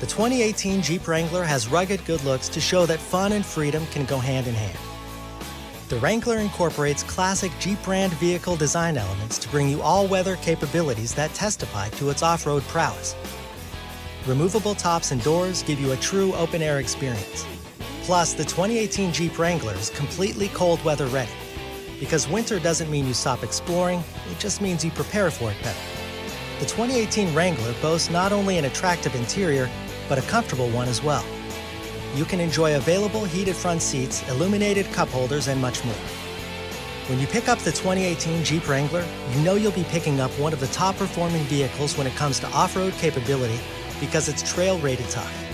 2018 Jeep Wrangler has rugged good looks to show that fun and freedom can go hand in hand. The Wrangler incorporates classic Jeep brand vehicle design elements to bring you all-weather capabilities that testify to its off-road prowess. Removable tops and doors give you a true open-air experience. Plus, the 2018 Jeep Wrangler is completely cold weather ready. Because winter doesn't mean you stop exploring, it just means you prepare for it better. The 2018 Wrangler boasts not only an attractive interior, but a comfortable one as well. You can enjoy available heated front seats, illuminated cup holders, and much more. When you pick up the 2018 Jeep Wrangler, you know you'll be picking up one of the top-performing vehicles when it comes to off-road capability because it's trail-rated tough.